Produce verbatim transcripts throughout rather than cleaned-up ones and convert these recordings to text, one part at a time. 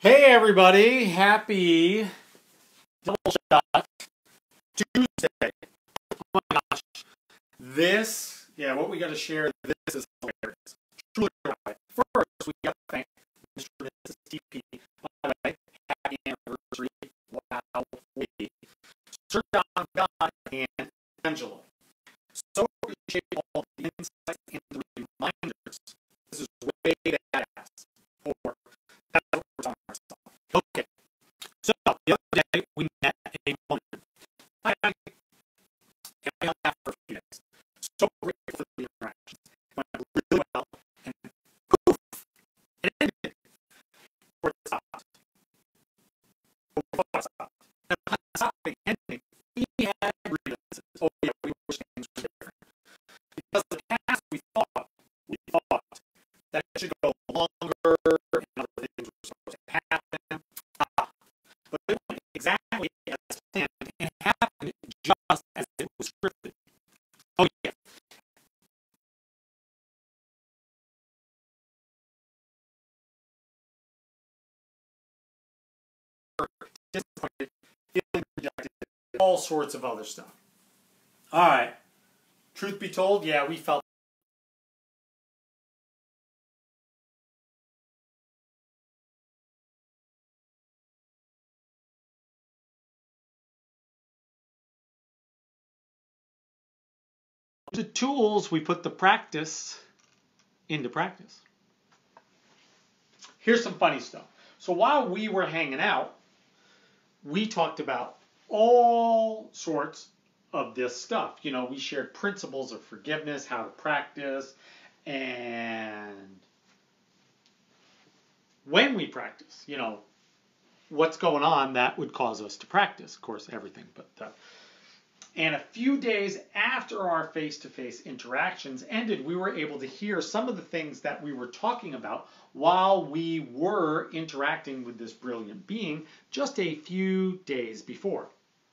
Hey everybody, happy double shot Tuesday. Oh my gosh. This, yeah, what we got to share, this is hilarious. Truly right. First, we got to thank Mister and Missus T P. By the way, happy anniversary. Wow. We. Sir John, God, and Angela. So appreciate all the insights and the reminders. This is way badass. For that's what we're talking about. Okay. So the other day we met a woman. I and I laughed for a few days. So grateful for the interactions. It went really well, and poof, it ended. Or it stopped. Or it stopped. And upon stopping, ending, we had grievances. Oh yeah, we wish things were different. Because in the past we thought, we thought that it should go longer and other things were supposed to happen. Ah, but it went exactly as planned and happened just as it was scripted. Oh yeah. Disappointed, feeling rejected, all sorts of other stuff. All right. Truth be told, yeah, we felt the tools, we put the practice into practice. Here's some funny stuff. So while we were hanging out, we talked about all sorts of this stuff. You know, we shared principles of forgiveness, how to practice, and when we practice, you know, what's going on that would cause us to practice. Of course, everything, but uh, and a few days after our face-to-face interactions ended, we were able to hear some of the things that we were talking about while we were interacting with this brilliant being just a few days before.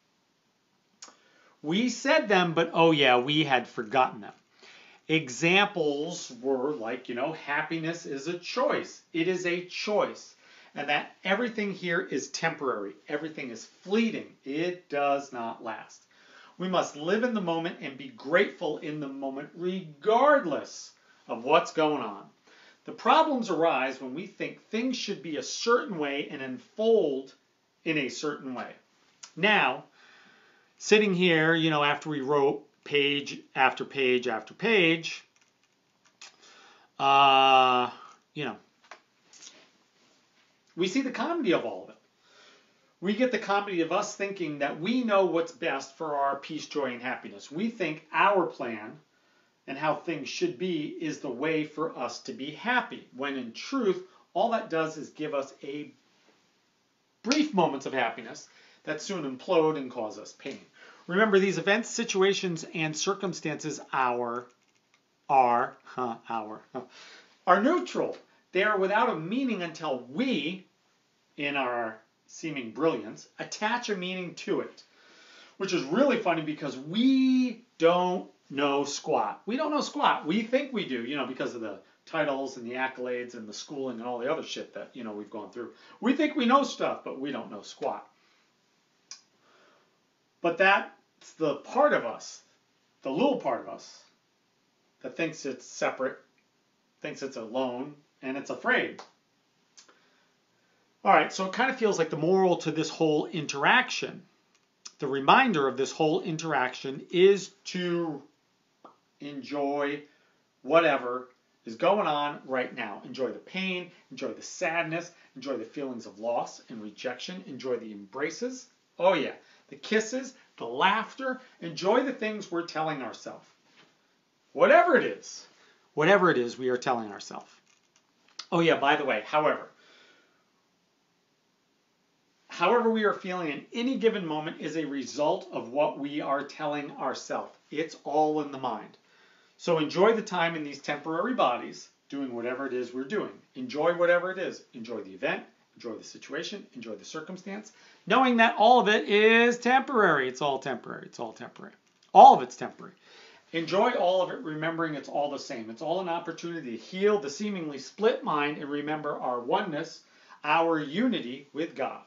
We said them, but oh yeah, we had forgotten them. Examples were like, you know, happiness is a choice. It is a choice. And that everything here is temporary. Everything is fleeting. It does not last. We must live in the moment and be grateful in the moment regardless of what's going on. The problems arise when we think things should be a certain way and unfold in a certain way. Now, sitting here, you know, after we wrote page after page after page, uh, you know, we see the comedy of all of it. We get the comedy of us thinking that we know what's best for our peace, joy, and happiness. We think our plan and how things should be is the way for us to be happy, when in truth, all that does is give us a brief moments of happiness that soon implode and cause us pain. Remember, these events, situations, and circumstances our, are, huh, our, huh, are neutral. They are without a meaning until we, in our seeming brilliance, attach a meaning to it. Which is really funny because we don't know squat. We don't know squat. We think we do, you know, because of the titles and the accolades and the schooling and all the other shit that, you know, we've gone through. We think we know stuff, but we don't know squat. But that's the part of us, the little part of us, that thinks it's separate, thinks it's alone, and it's afraid. All right, so it kind of feels like the moral to this whole interaction, the reminder of this whole interaction is to enjoy whatever is going on right now. Enjoy the pain, enjoy the sadness, enjoy the feelings of loss and rejection, enjoy the embraces. Oh yeah, the kisses, the laughter, enjoy the things we're telling ourselves. Whatever it is, whatever it is we are telling ourselves. Oh yeah, by the way, however, However we are feeling in any given moment is a result of what we are telling ourselves. It's all in the mind. So enjoy the time in these temporary bodies, doing whatever it is we're doing. Enjoy whatever it is. Enjoy the event, enjoy the situation, enjoy the circumstance, knowing that all of it is temporary. It's all temporary. It's all temporary. All of it's temporary. Enjoy all of it, remembering it's all the same. It's all an opportunity to heal the seemingly split mind and remember our oneness, our unity with God.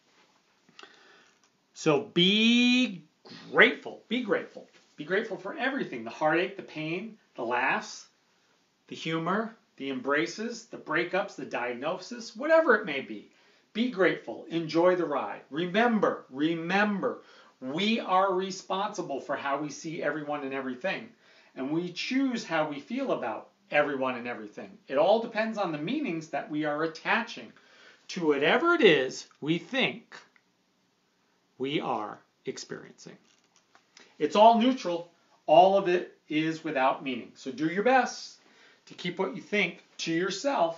So be grateful. Be grateful. Be grateful for everything. The heartache, the pain, the laughs, the humor, the embraces, the breakups, the diagnosis, whatever it may be. Be grateful. Enjoy the ride. Remember, remember, we are responsible for how we see everyone and everything. And we choose how we feel about everyone and everything. It all depends on the meanings that we are attaching to whatever it is we think we are experiencing. It's all neutral. All of it is without meaning. So do your best to keep what you think to yourself.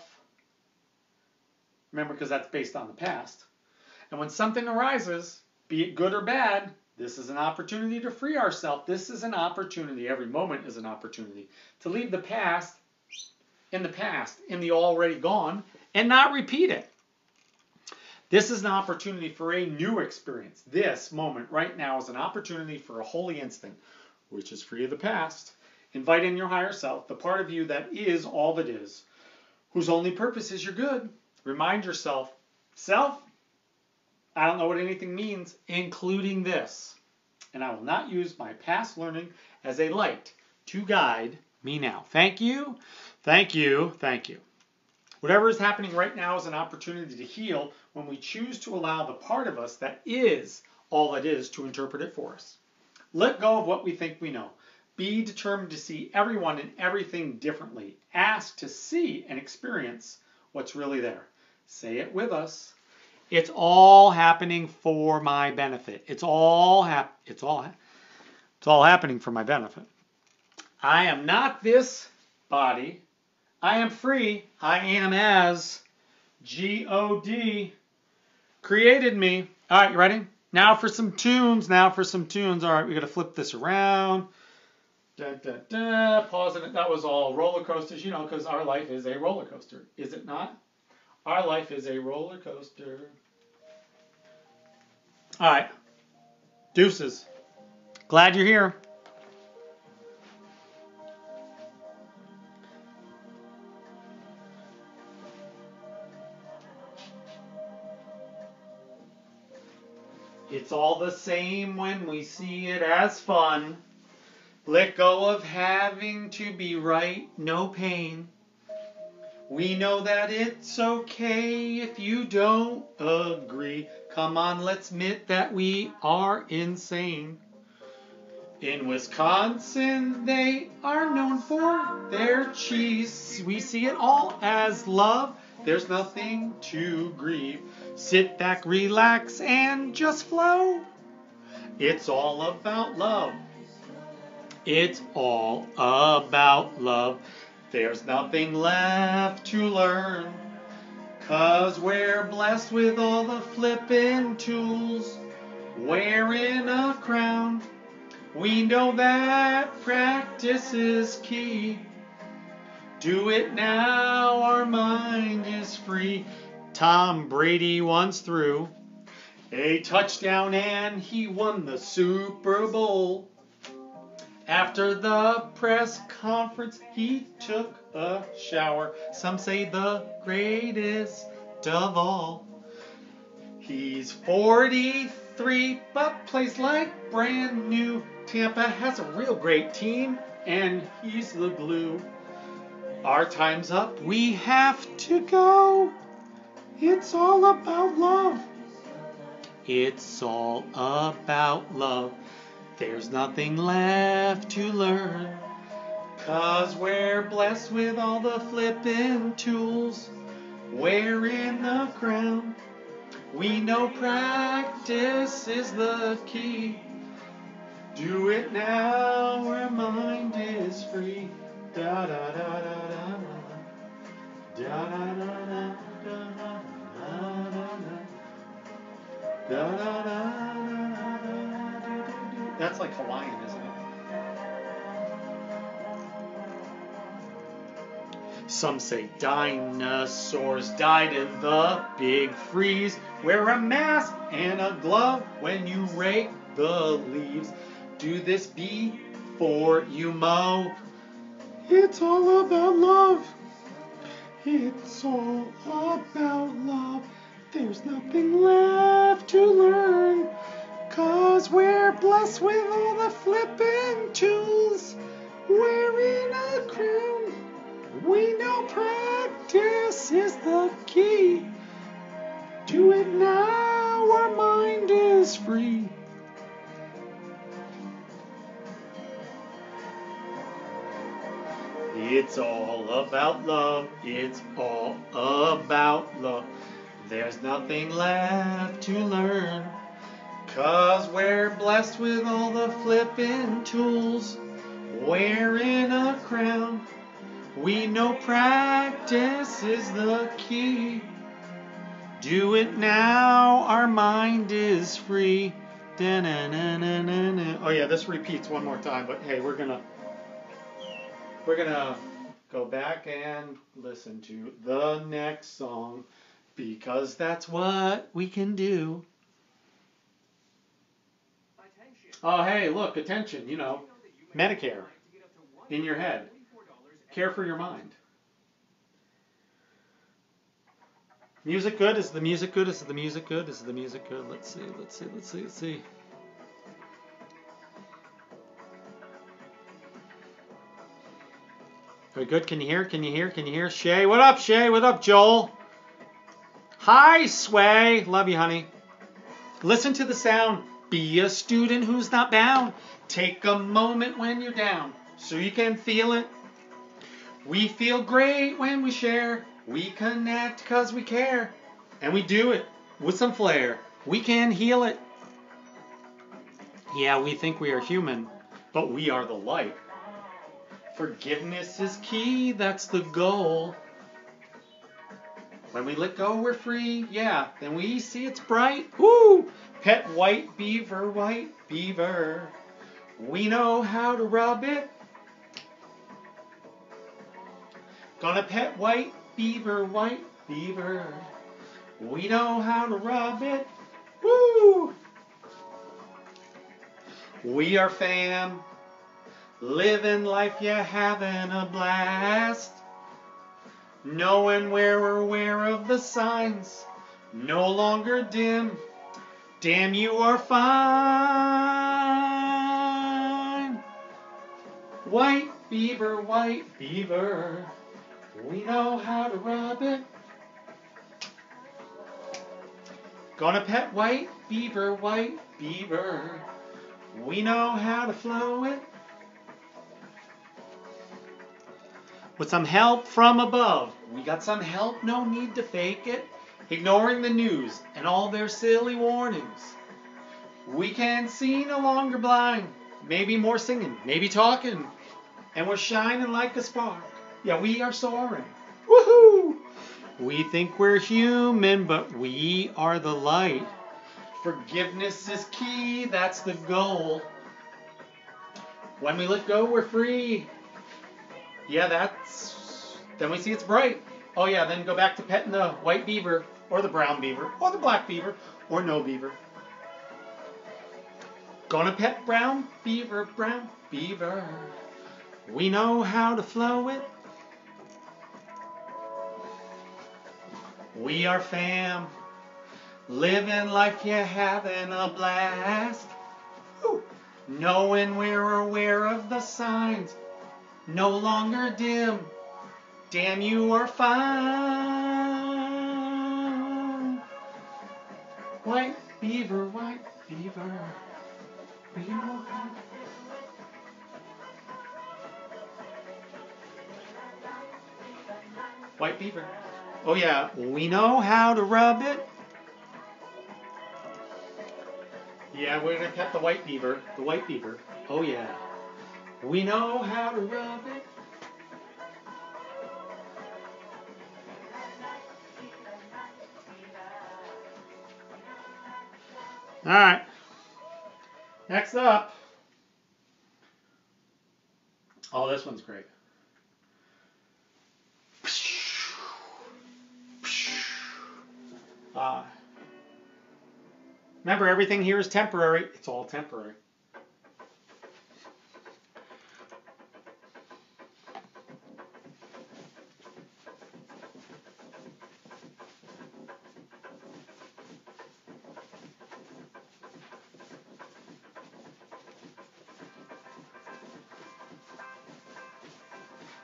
Remember, because that's based on the past. And when something arises, be it good or bad, this is an opportunity to free ourselves. This is an opportunity. Every moment is an opportunity to leave the past in the past, in the already gone, and not repeat it. This is an opportunity for a new experience. This moment right now is an opportunity for a holy instant, which is free of the past. Invite in your higher self, the part of you that is all that is, whose only purpose is your good. Remind yourself, self, I don't know what anything means, including this. And I will not use my past learning as a light to guide me now. Thank you, thank you, thank you. Whatever is happening right now is an opportunity to heal when we choose to allow the part of us that is all that is to interpret it for us. Let go of what we think we know. Be determined to see everyone and everything differently. Ask to see and experience what's really there. Say it with us. It's all happening for my benefit. It's all hap- it's all ha- it's all happening for my benefit. I am not this body. I am free. I am as God created me. All right, you ready? Now for some tunes. Now for some tunes. All right, we got to flip this around. Da, da, da. Pause it. That was all roller coasters, you know, because our life is a roller coaster. Is it not? Our life is a roller coaster. All right. Deuces. Glad you're here. It's all the same when we see it as fun. Let go of having to be right, no pain. We know that it's okay if you don't agree. Come on, let's admit that we are insane. In Wisconsin, they are known for their cheese. We see it all as love. There's nothing to grieve. Sit back, relax, and just flow. It's all about love. It's all about love. There's nothing left to learn, 'cause we're blessed with all the flippin' tools. Wearing a crown, we know that practice is key. Do it now, our mind is free. Tom Brady once threw a touchdown and he won the Super Bowl. After the press conference, he took a shower. Some say the greatest of all. He's forty-three, but plays like brand new. Tampa has a real great team, and he's the glue. Our time's up. We have to go. It's all about love. It's all about love. There's nothing left to learn, 'cause we're blessed with all the flippin' tools. Wearing the crown, we know practice is the key. Do it now, our mind is free. Da da da da da da da da da da da da da da. That's like Hawaiian, isn't it? Some say dinosaurs died in the big freeze. Wear a mask and a glove when you rake the leaves. Do this before you mow. It's all about love. It's all about love. There's nothing left to learn, 'cause we're blessed with all the flippin' tools. We're in a crown. We know practice is the key. Do it now, our mind is free. It's all about love. It's all about love. There's nothing left to learn, 'cause we're blessed with all the flippin' tools. Wearing a crown. We know practice is the key. Do it now, our mind is free. Da-na-na-na-na-na. Oh yeah, this repeats one more time, but hey, we're gonna we're gonna go back and listen to the next song, because that's what we can do. Oh hey, look, attention, you know, Medicare in your head. Care for your mind. Music good? Is the music good? Is the music good? Is the music good? Let's see, let's see, let's see, let's see. Are we good? Can you hear? Can you hear? Can you hear? Shay, what up, Shay? What up, Joel? Hi, Sway. Love you, honey. Listen to the sound. Be a student who's not bound. Take a moment when you're down so you can feel it. We feel great when we share. We connect because we care. And we do it with some flair. We can heal it. Yeah, we think we are human, but we are the light. Forgiveness is key, that's the goal. When we let go, we're free. Yeah, then we see it's bright. Woo! Pet white beaver, white beaver. We know how to rub it. Gonna pet white beaver, white beaver. We know how to rub it. Woo! We are fam. Living life, yeah, having a blast. Knowing we're aware of the signs. No longer dim. Damn, you are fine. White beaver, white beaver. We know how to rub it. Gonna pet white beaver, white beaver. We know how to flow it. With some help from above. We got some help, no need to fake it. Ignoring the news and all their silly warnings. We can see no longer blind. Maybe more singing, maybe talking. And we're shining like a spark. Yeah, we are soaring. Woohoo! We think we're human, but we are the light. Forgiveness is key, that's the goal. When we let go, we're free. Yeah, that's... Then we see it's bright. Oh yeah, then go back to petting the white beaver, or the brown beaver, or the black beaver, or no beaver. Gonna pet brown beaver, brown beaver. We know how to flow it. We are fam. Living life, yeah, having a blast. Woo. Knowing we're aware of the signs. No longer dim. Damn, you are fine. White beaver, white beaver. We know how. White beaver. Oh yeah, we know how to rub it. Yeah, we're gonna pet the white beaver. The white beaver. Oh yeah. We know how to rub it. All right. Next up. Oh, this one's great. Uh, remember, everything here is temporary. It's all temporary.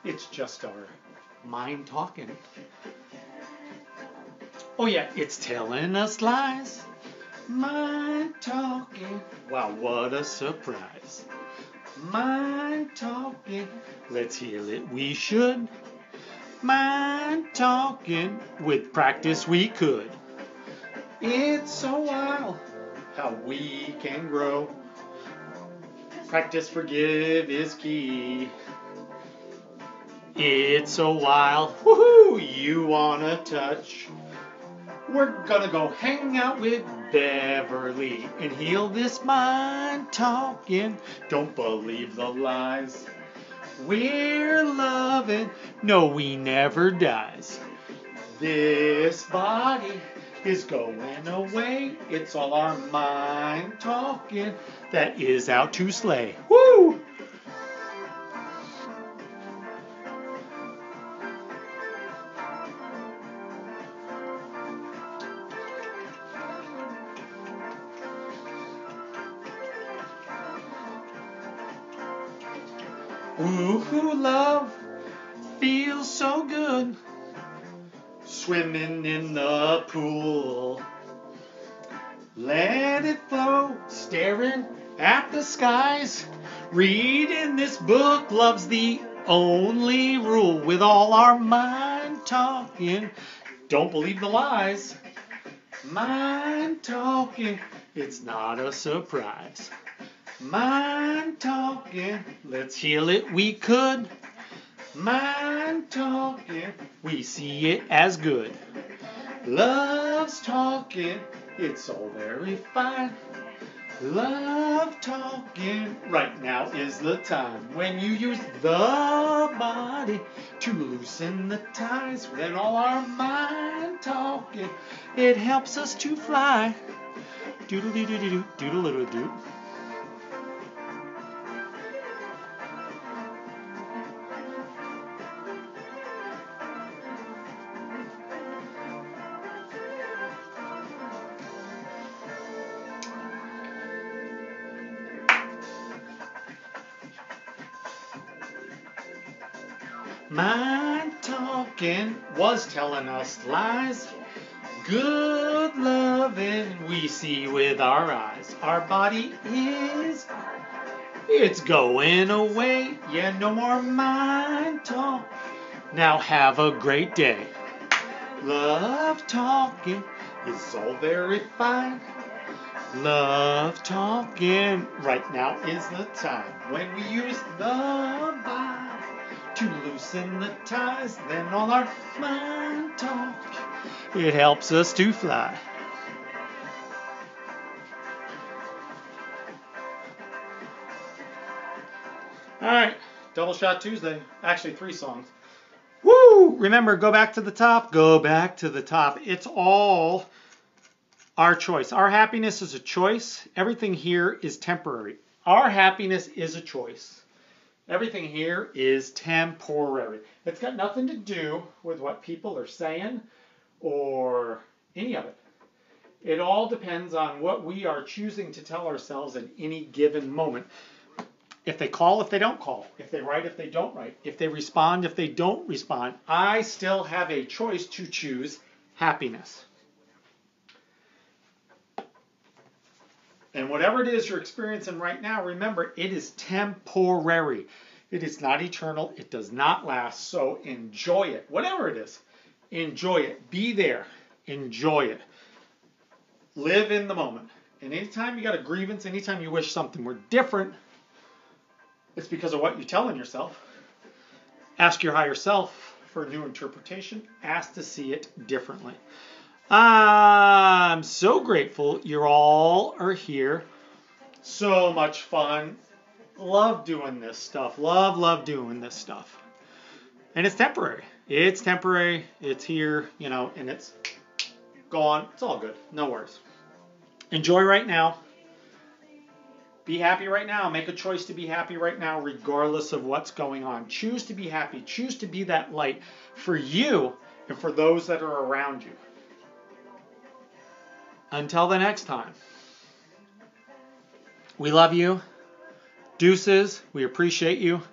It's just our mind talking. Oh yeah, it's telling us lies. Mind talking. Wow, what a surprise. Mind talking. Let's heal it, we should. Mind talking. With practice we could. It's so wild how we can grow. Practice, forgive is key. It's so wild. Woohoo! You wanna touch? We're gonna go hang out with Beverly and heal this mind talking. Don't believe the lies. We're loving. No, we never dies. This body is going away. It's all our mind talking that is out to slay. Woo! Ooh, love feels so good. Swimming in the pool. Let it flow, staring at the skies. Reading this book, love's the only rule. With all our mind talking, don't believe the lies. Mind talking, it's not a surprise. Mind talking, let's heal it, we could. Mind talking, we see it as good. Love's talking, it's all very fine. Love talking, right now is the time. When you use the body to loosen the ties, then all our mind talking, it helps us to fly. Doodle-doo-doo-doo, doodle-doo-doo. Mind talking was telling us lies. Good loving we see with our eyes. Our body is, it's going away. Yeah, no more mind talk. Now have a great day. Love talking is all very fine. Love talking, right now is the time. When we use the body to loosen the ties, then all our mind talk, it helps us to fly. All right, Double Shot Tuesday. Actually, three songs. Woo! Remember, go back to the top. Go back to the top. It's all our choice. Our happiness is a choice. Everything here is temporary. Our happiness is a choice. Everything here is temporary. It's got nothing to do with what people are saying or any of it. It all depends on what we are choosing to tell ourselves at any given moment. If they call, if they don't call. If they write, if they don't write. If they respond, if they don't respond. I still have a choice to choose happiness. And whatever it is you're experiencing right now, remember, it is temporary. It is not eternal. It does not last. So enjoy it. Whatever it is, enjoy it. Be there. Enjoy it. Live in the moment. And anytime you got a grievance, anytime you wish something were different, it's because of what you're telling yourself. Ask your higher self for a new interpretation. Ask to see it differently. I'm so grateful you all are here. So much fun. Love doing this stuff. Love, love doing this stuff. And it's temporary. It's temporary. It's here, you know, and it's gone. It's all good. No worries. Enjoy right now. Be happy right now. Make a choice to be happy right now, regardless of what's going on. Choose to be happy. Choose to be that light for you and for those that are around you. Until the next time, we love you. Deuces, we appreciate you.